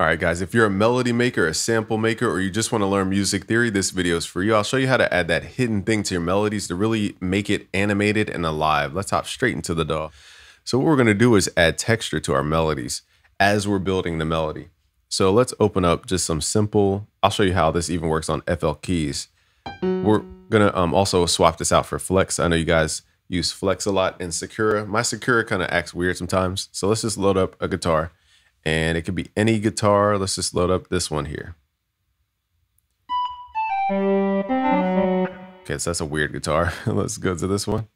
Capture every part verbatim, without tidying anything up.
All right, guys, if you're a melody maker, a sample maker, or you just want to learn music theory, this video is for you. I'll show you how to add that hidden thing to your melodies to really make it animated and alive. Let's hop straight into the D A W. So what we're going to do is add texture to our melodies as we're building the melody. So let's open up just some simple, I'll show you how this even works on F L keys. We're going to um, also swap this out for Flex. I know you guys use Flex a lot in Sakura. My Sakura kind of acts weird sometimes. So let's just load up a guitar. And it could be any guitar. Let's just load up this one here. Okay, so that's a weird guitar. Let's go to this one.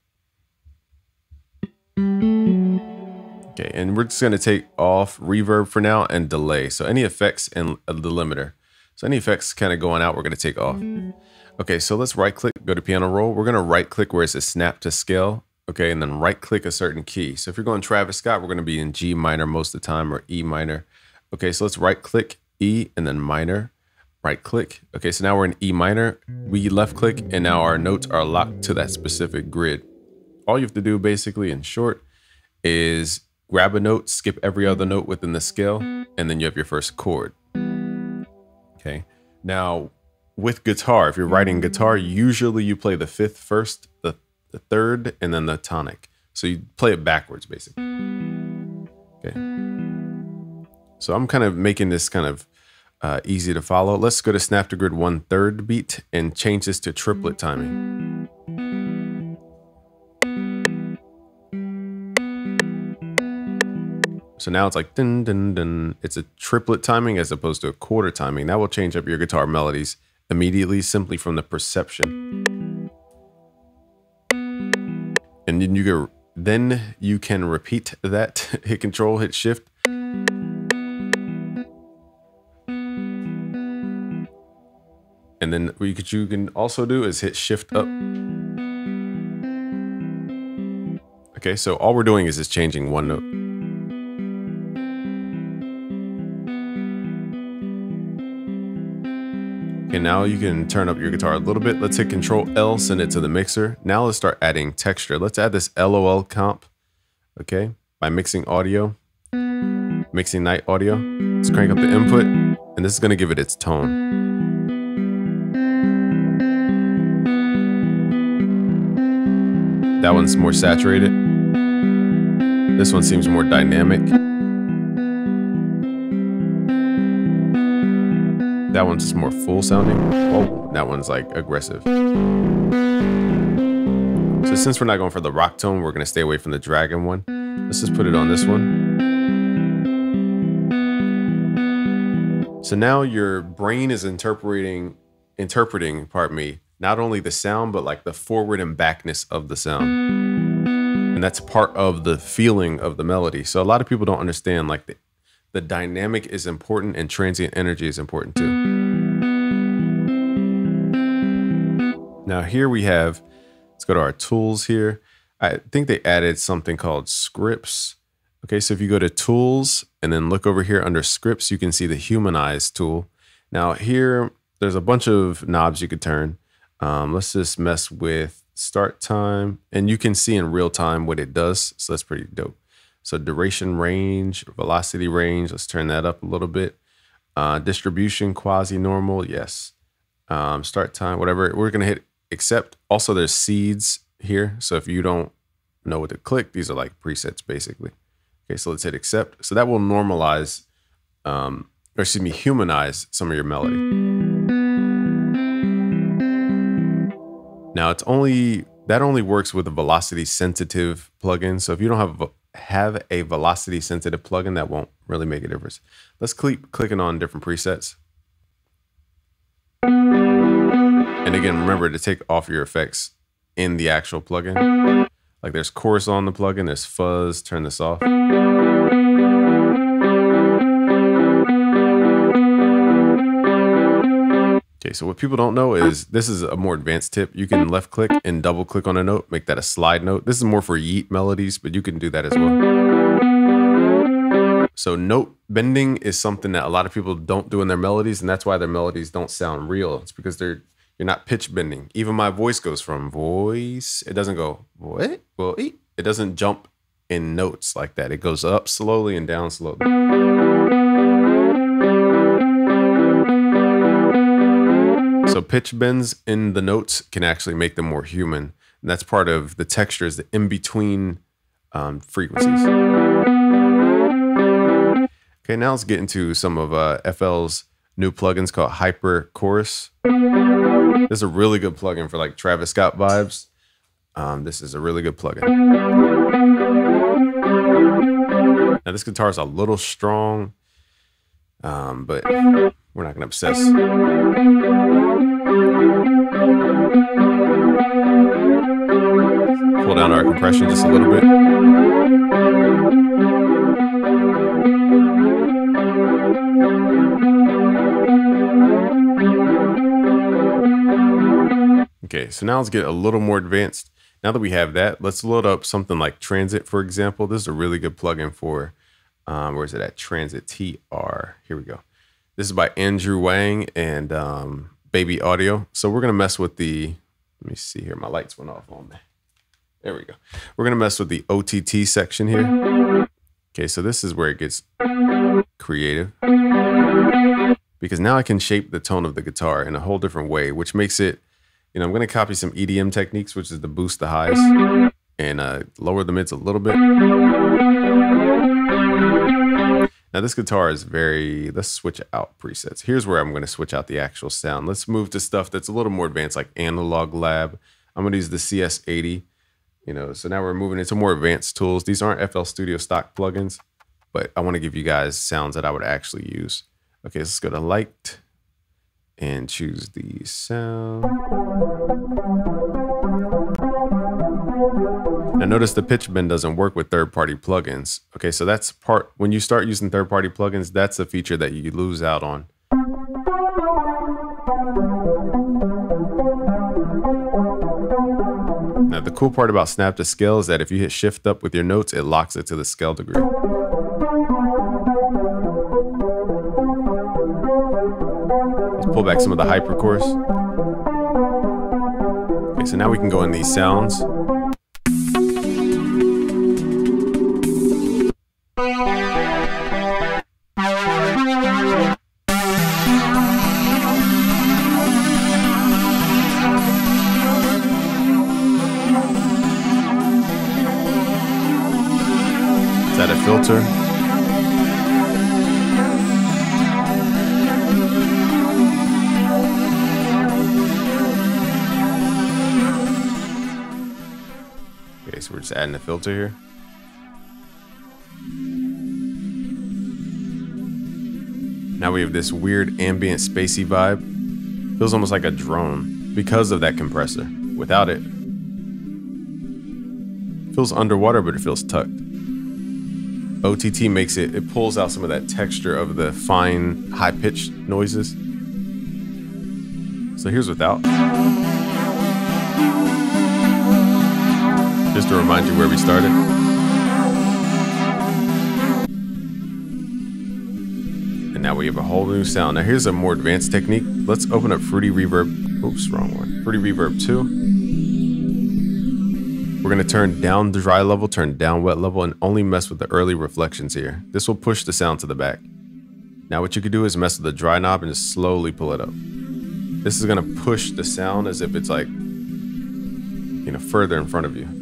Okay, and we're just gonna take off reverb for now and delay. So any effects and a delimiter. So any effects kind of going out, we're gonna take off. Okay, so let's right click, go to piano roll. We're gonna right click where it says snap to scale. Okay, and then right click a certain key. So if you're going Travis Scott, we're going to be in G minor most of the time, or E minor. Okay, so let's right click E and then minor, right click. Okay, so now we're in E minor. We left click and now our notes are locked to that specific grid. All you have to do basically in short is grab a note, skip every other note within the scale, and then you have your first chord. Okay, now with guitar, if you're writing guitar, usually you play the fifth first, the the third, and then the tonic. So you play it backwards, basically. Okay. So I'm kind of making this kind of uh, easy to follow. Let's go to snap to grid one third beat and change this to triplet timing. So now it's like dun dun dun. It's a triplet timing as opposed to a quarter timing. That will change up your guitar melodies immediately, simply from the perception. And then you can, then you can repeat that. Hit control, hit shift. And then what you, could, you can also do is hit shift up. Okay, so all we're doing is just changing one note. Okay, now you can turn up your guitar a little bit. Let's hit control L, send it to the mixer. Now let's start adding texture. Let's add this L O L comp, okay, by mixing audio, mixing night audio. Let's crank up the input, and this is gonna give it its tone. That one's more saturated. This one seems more dynamic. That one's just more full sounding. Oh, that one's like aggressive. So since we're not going for the rock tone, we're gonna stay away from the dragon one. Let's just put it on this one. So now your brain is interpreting, interpreting, pardon me, not only the sound, but like the forward and backness of the sound. And that's part of the feeling of the melody. So a lot of people don't understand like the The dynamic is important and transient energy is important too. Now here we have, let's go to our tools here. I think they added something called scripts. Okay, so if you go to tools and then look over here under scripts, you can see the humanize tool. Now here, there's a bunch of knobs you could turn. Um, let's just mess with start time, and you can see in real time what it does. So that's pretty dope. So duration range, velocity range, let's turn that up a little bit. Uh, distribution, quasi-normal, yes. Um, start time, whatever. We're gonna hit accept. Also, there's seeds here. So if you don't know what to click, these are like presets basically. Okay, so let's hit accept. So that will normalize, um, or excuse me, humanize some of your melody. Now it's only, that only works with a velocity sensitive plugin. So if you don't have a have a velocity sensitive plugin, that won't really make a difference. Let's keep clicking on different presets. And again, remember to take off your effects in the actual plugin. Like there's chorus on the plugin, there's fuzz, turn this off. Okay, so what people don't know is this is a more advanced tip. You can left click and double click on a note, make that a slide note. This is more for yeet melodies, but you can do that as well. So note bending is something that a lot of people don't do in their melodies, and that's why their melodies don't sound real. It's because they're you're not pitch bending. Even my voice goes from voice, it doesn't go what? Well, it doesn't jump in notes like that. It goes up slowly and down slowly. pitch bends in the notes can actually make them more human. And that's part of the texture, is the in-between um, frequencies. Okay, now let's get into some of uh, F L's new plugins called Hyper Chorus. This is a really good plugin for like Travis Scott vibes. Um, this is a really good plugin. Now this guitar is a little strong, um, but we're not gonna obsess. Pull down our compression just a little bit. Okay, so now let's get a little more advanced. Now that we have that, let's load up something like Transit, for example. This is a really good plugin for, um, where is it at? Transit T R. Here we go. This is by Andrew Wang and um, Baby Audio. So we're gonna mess with the, let me see here, my lights went off on me. There we go. We're gonna mess with the O T T section here. Okay, so this is where it gets creative, because now I can shape the tone of the guitar in a whole different way, which makes it, you know, I'm gonna copy some E D M techniques, which is to boost the highs and uh, lower the mids a little bit. Now this guitar is very, let's switch out presets. Here's where I'm gonna switch out the actual sound. Let's move to stuff that's a little more advanced, like Analog Lab. I'm gonna use the C S eighty. You know, so now we're moving into more advanced tools. These aren't F L Studio stock plugins, but I want to give you guys sounds that I would actually use. Okay, let's go to Light and choose the sound. Now notice the pitch bend doesn't work with third-party plugins. Okay, so that's part, when you start using third-party plugins, that's a feature that you lose out on. Now, the cool part about Snap to Scale is that if you hit shift up with your notes, it locks it to the scale degree. Let's pull back some of the hyper chorus. Okay, so now we can go in these sounds. Is that a filter? Okay, so we're just adding a filter here. Now we have this weird ambient spacey vibe. Feels almost like a drone because of that compressor. Without it, it feels underwater, but it feels tucked. O T T makes it, it pulls out some of that texture of the fine, high-pitched noises. So here's without. Just to remind you where we started. And now we have a whole new sound. Now here's a more advanced technique. Let's open up Fruity Reverb. Oops, wrong one. Fruity Reverb two. We're gonna turn down the dry level, turn down wet level, and only mess with the early reflections here. This will push the sound to the back. Now what you could do is mess with the dry knob and just slowly pull it up. This is gonna push the sound as if it's like, you know, further in front of you.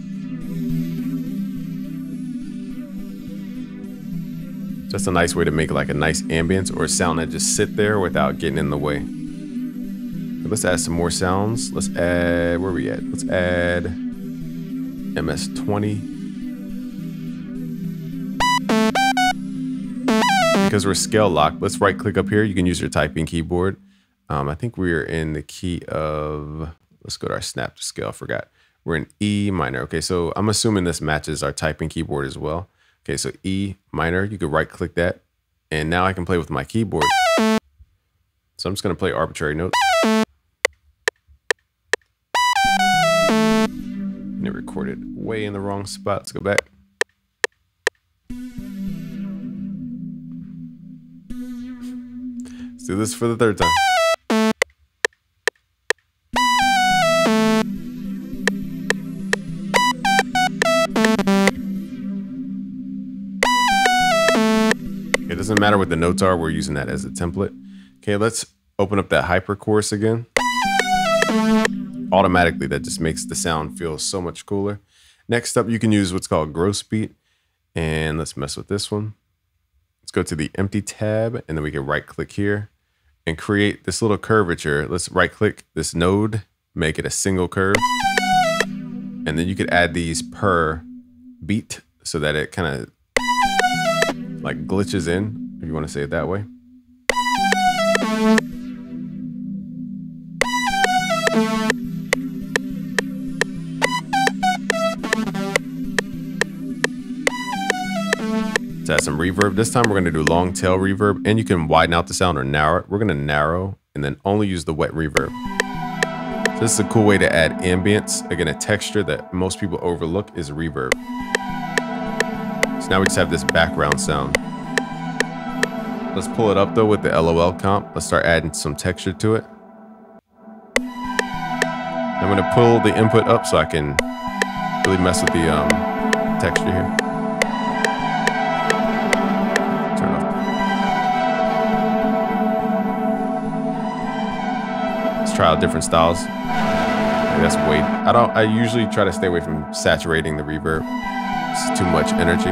Just a nice way to make like a nice ambience or a sound that just sit there without getting in the way. But let's add some more sounds. Let's add, where are we at? Let's add M S twenty. Because we're scale locked, let's right click up here. You can use your typing keyboard. Um, I think we're in the key of, let's go to our Snap to Scale, I forgot. We're in E minor. Okay, so I'm assuming this matches our typing keyboard as well. Okay, so E minor, you could right click that. And now I can play with my keyboard. So I'm just gonna play arbitrary notes. And it recorded way in the wrong spot. Let's go back. Let's do this for the third time. It doesn't matter what the notes are, we're using that as a template. Okay, let's open up that hyper chorus again. Automatically, that just makes the sound feel so much cooler. Next up, you can use what's called gross beat. And let's mess with this one. Let's go to the empty tab, and then we can right click here and create this little curvature. Let's right click this node, make it a single curve. And then you could add these per beat so that it kind of like glitches in, if you want to say it that way. Let's add some reverb. This time we're going to do long tail reverb, and you can widen out the sound or narrow it. We're going to narrow and then only use the wet reverb. So this is a cool way to add ambience. Again, a texture that most people overlook is reverb. So now we just have this background sound. Let's pull it up though with the L O L comp. Let's start adding some texture to it. I'm going to pull the input up so I can really mess with the um, texture here. Try out different styles. Maybe that's way. I don't. I usually try to stay away from saturating the reverb. It's too much energy.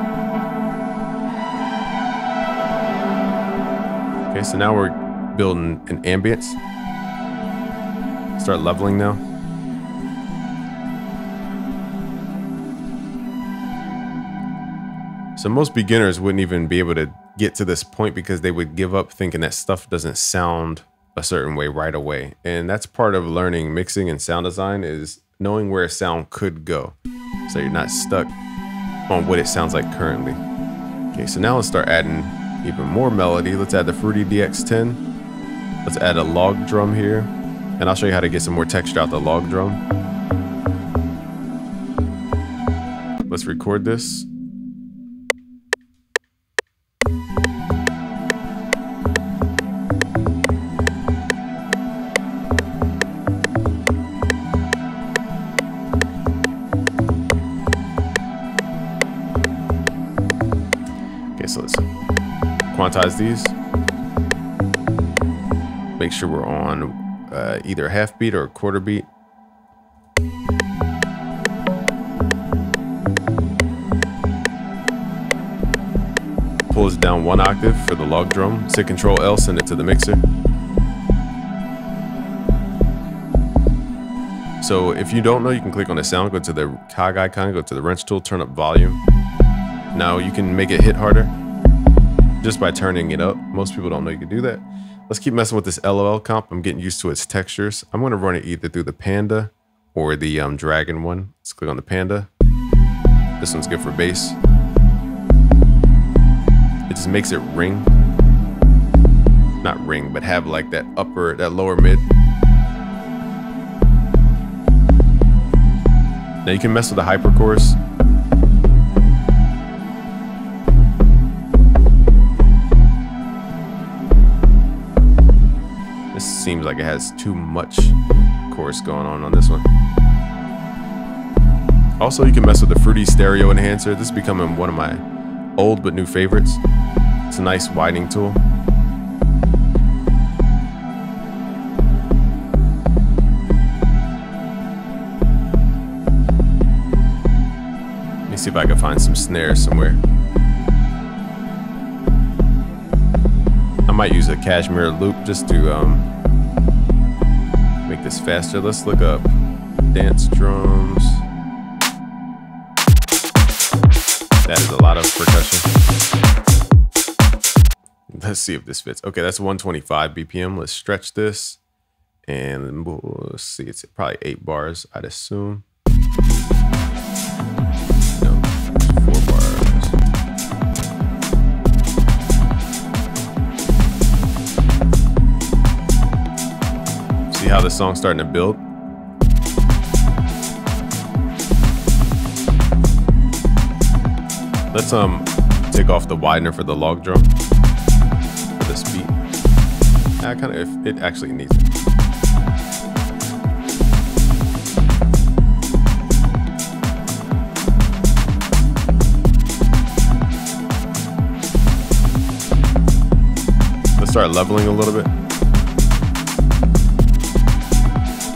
Okay, so now we're building an ambience. Start leveling now. So most beginners wouldn't even be able to get to this point because they would give up thinking that stuff doesn't sound a certain way right away. And that's part of learning mixing and sound design, is knowing where a sound could go, so you're not stuck on what it sounds like currently. Okay, so now let's start adding even more melody. Let's add the Fruity D X ten. Let's add a log drum here, and I'll show you how to get some more texture out the log drum. Let's record this. So let's quantize these. Make sure we're on uh, either a half beat or a quarter beat. Pulls it down one octave for the log drum. Hit Control L, send it to the mixer. So if you don't know, you can click on the sound, go to the cog icon, go to the wrench tool, turn up volume. Now you can make it hit harder just by turning it up. Most people don't know you can do that. Let's keep messing with this L O L comp. I'm getting used to its textures. I'm going to run it either through the Panda or the um, Dragon one. Let's click on the Panda. This one's good for bass. It just makes it ring. Not ring, but have like that upper, that lower mid. Now you can mess with the hyperchorus. Seems like it has too much chorus going on on this one. Also, you can mess with the Fruity Stereo Enhancer. This is becoming one of my old but new favorites. It's a nice widening tool. Let me see if I can find some snares somewhere. I might use a Cashmere loop just to um, make this faster. Let's look up dance drums. That is a lot of percussion. Let's see if this fits. Okay, that's one twenty-five B P M. Let's stretch this, and we'll see. It's probably eight bars, I'd assume. No, four bars. See how the song's starting to build? Let's um take off the widener for the log drum for this beat. I kind of, it actually needs it. Let's start leveling a little bit.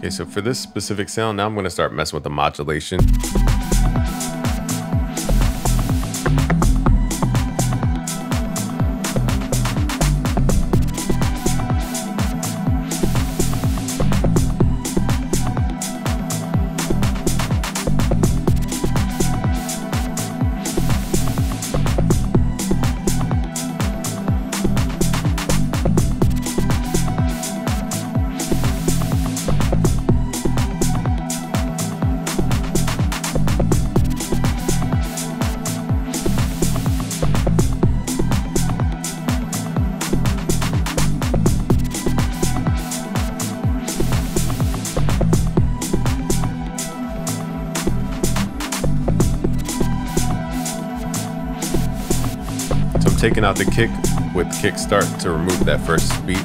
Okay, so for this specific sound, now I'm going to start messing with the modulation. Taking out the kick with kickstart to remove that first beat.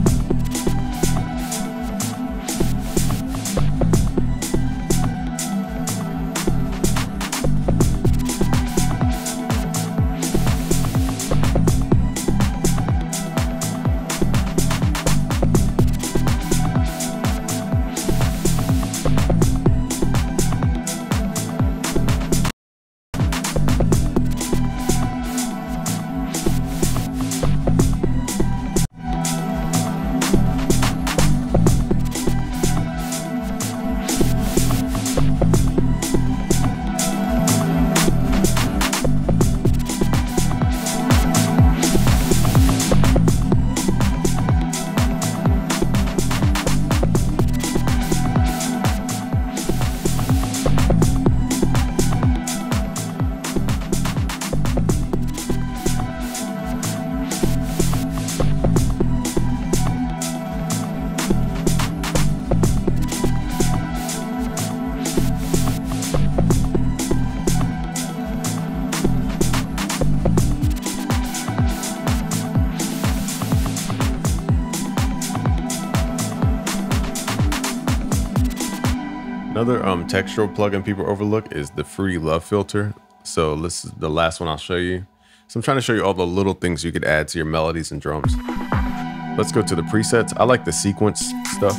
Another um, textural plugin people overlook is the Fruity Love filter. So this is the last one I'll show you. So I'm trying to show you all the little things you could add to your melodies and drums. Let's go to the presets. I like the sequence stuff.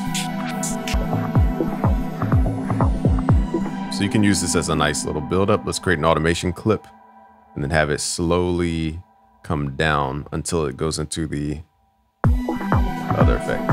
So you can use this as a nice little build up. Let's create an automation clip and then have it slowly come down until it goes into the other effect.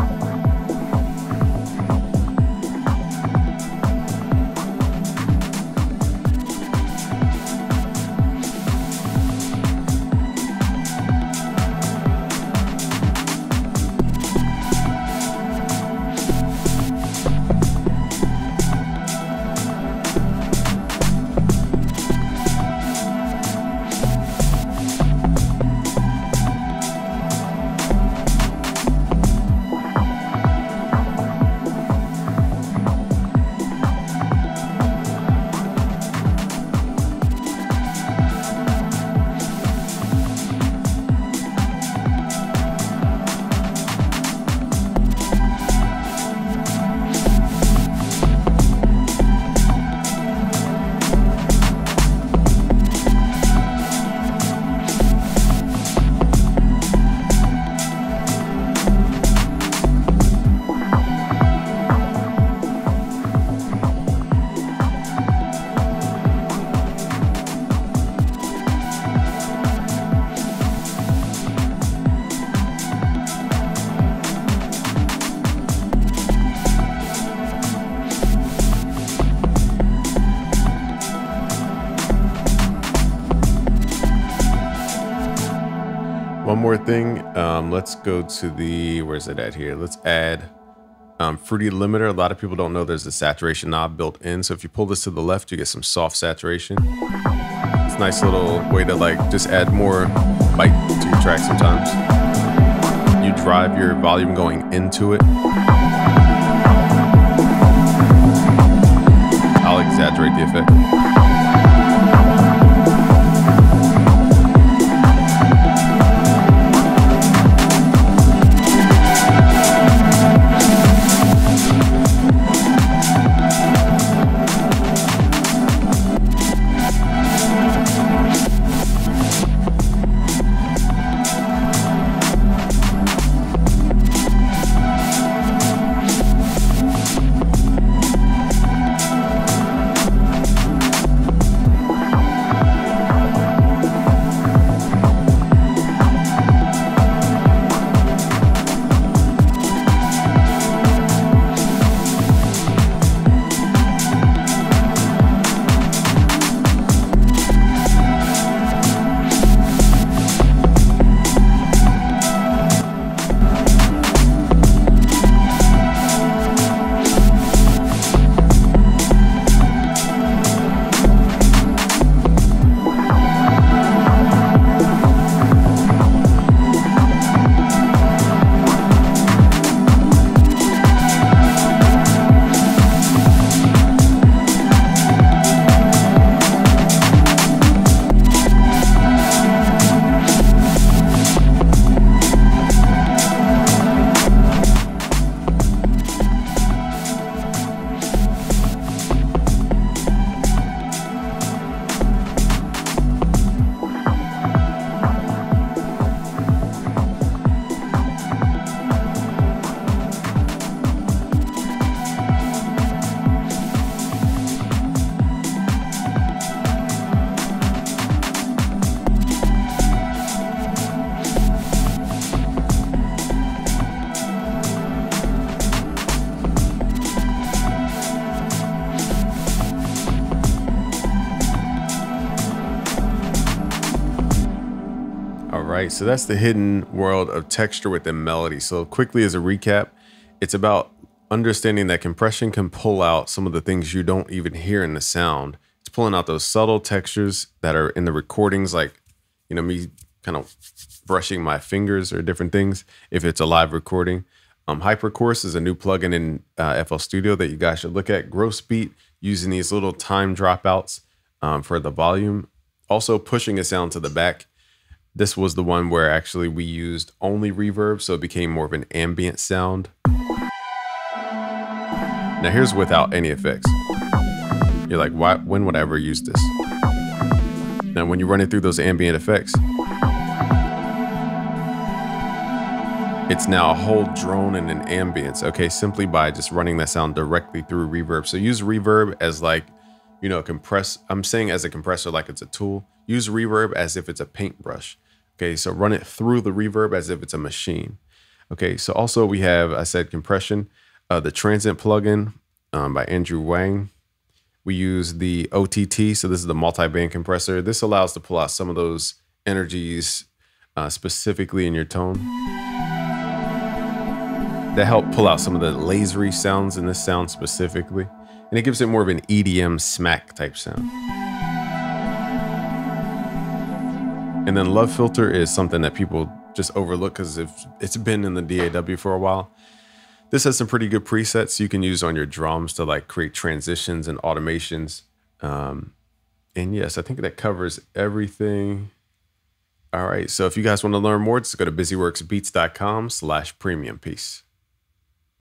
One more thing, um, let's go to the, where's it at here? Let's add um, Fruity Limiter. A lot of people don't know there's a saturation knob built in. So if you pull this to the left, you get some soft saturation. It's a nice little way to like just add more bite to your track sometimes. You drive your volume going into it. I'll exaggerate the effect. right, so that's the hidden world of texture within melody. So quickly as a recap, it's about understanding that compression can pull out some of the things you don't even hear in the sound. It's pulling out those subtle textures that are in the recordings, like, you know, me kind of brushing my fingers or different things if it's a live recording. Um, Hypercourse is a new plugin in uh, F L Studio that you guys should look at. Gross Beat, using these little time dropouts um, for the volume. Also pushing a sound to the back. This was the one where actually we used only reverb, so it became more of an ambient sound. Now here's without any effects. You're like, why, when would I ever use this? Now when you're running through those ambient effects, it's now a whole drone and an ambience, okay? Simply by just running that sound directly through reverb. So use reverb as like, you know, compress. I'm saying as a compressor, like it's a tool. Use reverb as if it's a paintbrush. Okay, so run it through the reverb as if it's a machine. Okay, so also we have, I said compression, uh, the Transient plugin um, by Andrew Wang. We use the O T T, so this is the multi-band compressor. This allows to pull out some of those energies uh, specifically in your tone. That help pull out some of the lasery sounds in this sound specifically. And it gives it more of an E D M smack type sound. And then Love Filter is something that people just overlook because it's been in the D A W for a while. This has some pretty good presets you can use on your drums to like create transitions and automations. Um, and yes, I think that covers everything. All right, so if you guys want to learn more, just go to busyworksbeats dot com slash premium. Peace.